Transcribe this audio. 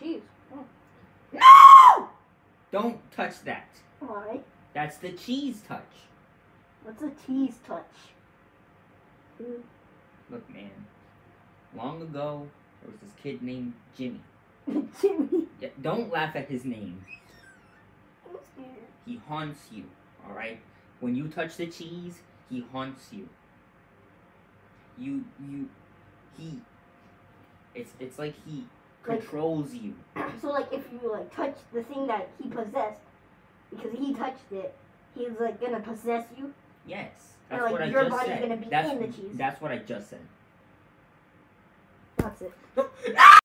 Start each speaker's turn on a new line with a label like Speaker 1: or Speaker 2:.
Speaker 1: cheese. Oh.
Speaker 2: No! Don't touch that.
Speaker 1: Why?
Speaker 2: That's the cheese touch.
Speaker 1: What's a cheese touch?
Speaker 2: Look, man. Long ago, there was this kid named Jimmy.
Speaker 1: Jimmy.
Speaker 2: Yeah, don't laugh at his name.
Speaker 1: I'm scared.
Speaker 2: He haunts you, alright? When you touch the cheese, he haunts you. It's like he controls you.
Speaker 1: So, like, if you, like, touch the thing that he possessed, because he touched it, he's, like, gonna possess you?
Speaker 2: Yes.
Speaker 1: And,
Speaker 2: That's
Speaker 1: like,
Speaker 2: what I
Speaker 1: your
Speaker 2: just
Speaker 1: body's
Speaker 2: said.
Speaker 1: gonna be
Speaker 2: That's,
Speaker 1: in the cheese.
Speaker 2: That's what I just said.
Speaker 1: That's it.